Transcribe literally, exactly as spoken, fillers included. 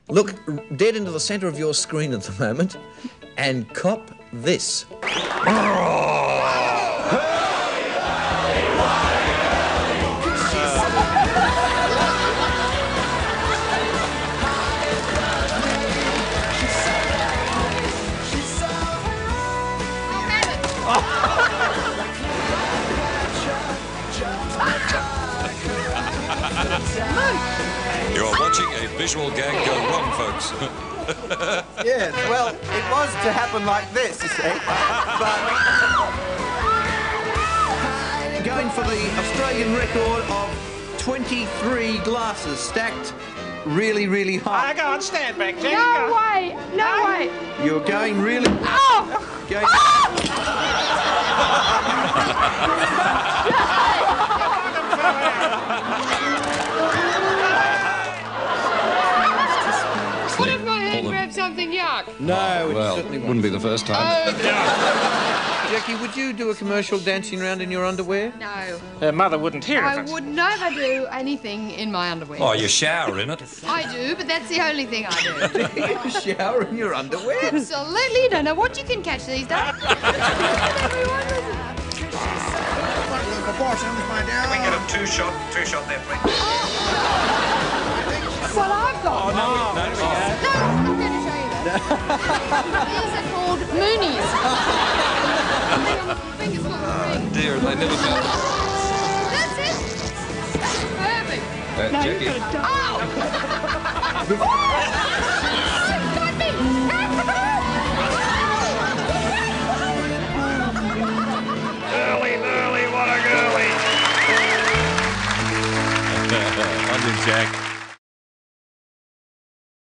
Look dead into the centre of your screen at the moment and cop this. You're watching a visual gag go wrong, folks. Yes, well, it was to happen like this, you see. But going for the Australian record of twenty-three glasses stacked really, really high. I go on, stand back, Jacki. No way! No way! You're going really... Oh! Going... What if my hand grabs something yuck? No, it Well, certainly wouldn't be the first time. Oh, Jacki, would you do a commercial dancing around in your underwear? no. Her mother wouldn't hear I of it. would never do anything in my underwear. Oh, you shower in it. I do, but that's the only thing I do. You shower in your underwear? Absolutely. You don't know what you can catch these days. Can we get a two-shot, two-shot there, please? Well, I've got Oh, no, no, no, No, I'm going to show you that. These are called Moonies. Fingers got a ring. Dear, they never found it. That's it. Perfect. Uh, Jacki. Ow! Got me! Early, early, what a girly. On you, Jack.